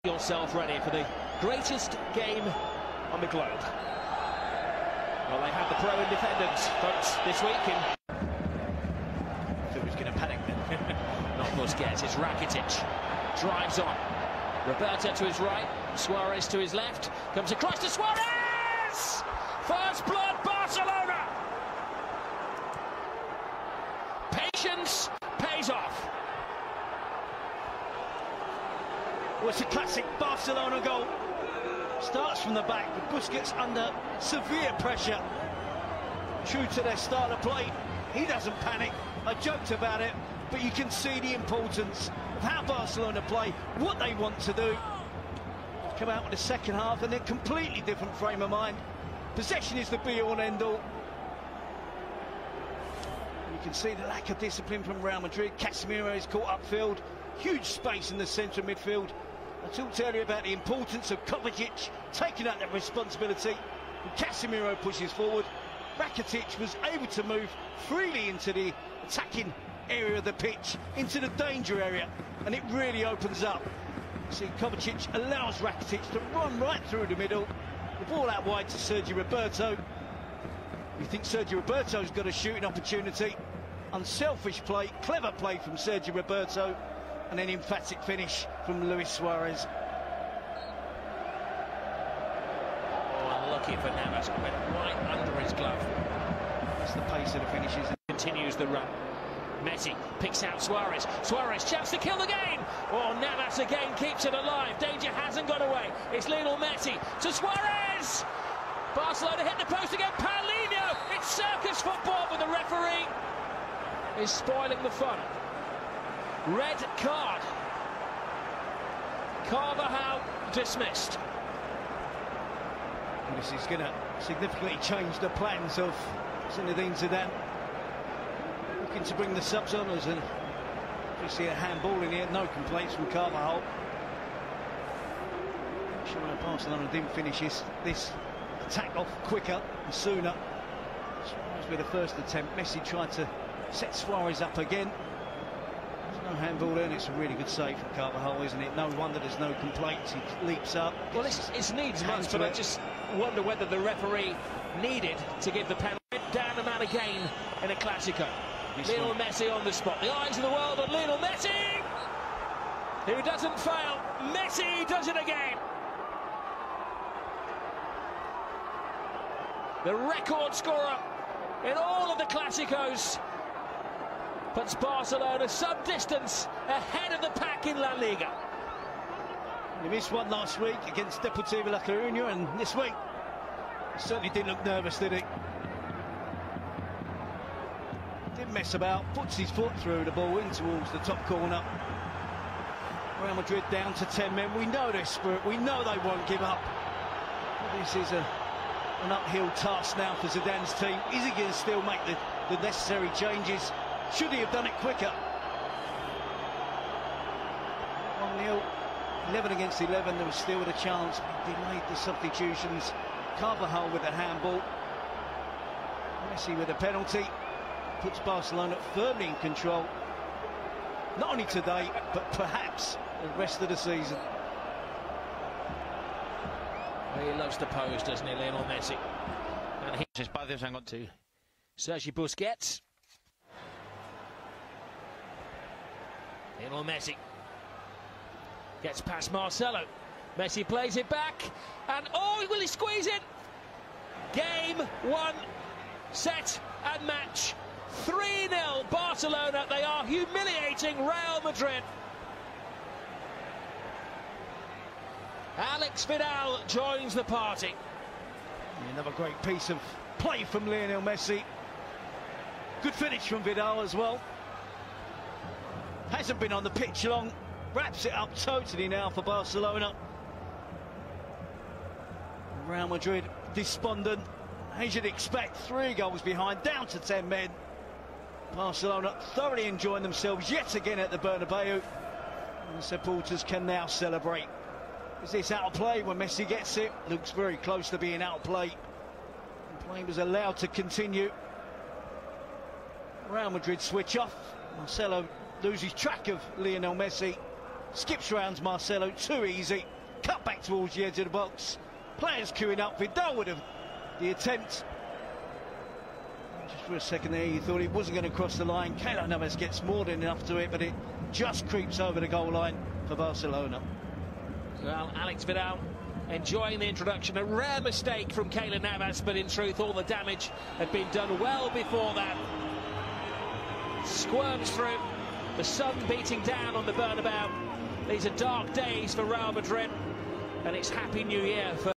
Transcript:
yourself ready for the greatest game on the globe. Well, they have the pro independents, folks, this week in... Who's going to panic then? Not Busquets, it's Rakitic. Drives on. Roberto to his right, Suarez to his left. Comes across to Suarez! First blood, Barcelona! Patience pays off. Well, it's a classic Barcelona goal. Starts from the back, but Busquets under severe pressure. True to their style of play, he doesn't panic. I joked about it, but you can see the importance of how Barcelona play, what they want to do. Come out with the second half and a completely different frame of mind. Possession is the be-all and end-all. You can see the lack of discipline from Real Madrid. Casemiro is caught upfield. Huge space in the centre midfield. I talked earlier about the importance of Kovacic taking out that responsibility. And Casemiro pushes forward. Rakitic was able to move freely into the attacking area of the pitch, into the danger area, and it really opens up. See, Kovacic allows Rakitic to run right through the middle. The ball out wide to Sergio Roberto. You think Sergio Roberto's got a shooting opportunity. Unselfish play, clever play from Sergio Roberto, and an emphatic finish from Luis Suarez. Oh, unlucky for Navas, went right under his glove. That's the pace of the finishes. Continues the run. Messi picks out Suarez. Suarez chance to kill the game. Oh, Navas again keeps it alive. Danger hasn't got away. It's Lionel Messi to Suarez. Barcelona hit the post again. Paulinho. It's circus football, but the referee is spoiling the fun. Red card. Carvajal dismissed. This is going to significantly change the plans of Zinedine Zidane. Looking to bring the subs on as you see a handball in here. No complaints from Carvajal. Sure, Barcelona didn't finish this attack off quicker and sooner. Suarez with the first attempt. Messi tried to set Suarez up again. There's no handball there, and it's a really good save from Carvajal, isn't it? No wonder there's no complaints. He leaps up. Well, it's needs much, but I just wonder whether the referee needed to give the penalty. Down the man again in a Clásico. Lionel Messi on the spot. The eyes of the world on Lionel Messi, who doesn't fail. Messi does it again. The record scorer in all of the Clásicos puts Barcelona some distance ahead of the pack in La Liga. He missed one last week against Deportivo La Coruña, and this week he certainly didn't look nervous, did he? Didn't mess about, puts his foot through the ball in towards the top corner. Real Madrid down to 10 men. We know their spirit, we know they won't give up. This is an uphill task now for Zidane's team. Is he going to still make the necessary changes? Should he have done it quicker? 1-0, 11 against 11, there was still a chance. He delayed the substitutions. Carvajal with a handball. Messi with a penalty. Puts Barcelona firmly in control. Not only today, but perhaps the rest of the season. He loves to pose, doesn't he, Lionel Messi? And his espacios han got to Sergi Busquets. Lionel Messi gets past Marcelo. Messi plays it back, and oh, will he squeeze it? Game one, set and match. 3-0 Barcelona. They are humiliating Real Madrid. Alex Vidal joins the party. Another great piece of play from Lionel Messi. Good finish from Vidal as well. Hasn't been on the pitch long. Wraps it up totally now for Barcelona. Real Madrid despondent. As you'd expect, 3 goals behind, down to 10 men. Barcelona thoroughly enjoying themselves yet again at the Bernabeu. And the supporters can now celebrate. Is this out of play when Messi gets it? Looks very close to being out of play. The play was allowed to continue. Real Madrid switch off. Marcelo loses track of Lionel Messi. skips round Marcelo, too easy. Cut back towards the edge of the box. Players queuing up. Vidal would have the attempt. Just for a second there, he thought he wasn't going to cross the line. Keylor Navas gets more than enough to it, but it just creeps over the goal line for Barcelona. Well, Alex Vidal enjoying the introduction. A rare mistake from Keylor Navas, but in truth, all the damage had been done well before that. Squirms through. The sun beating down on the Bernabeu. These are dark days for Real Madrid, and it's Happy New Year for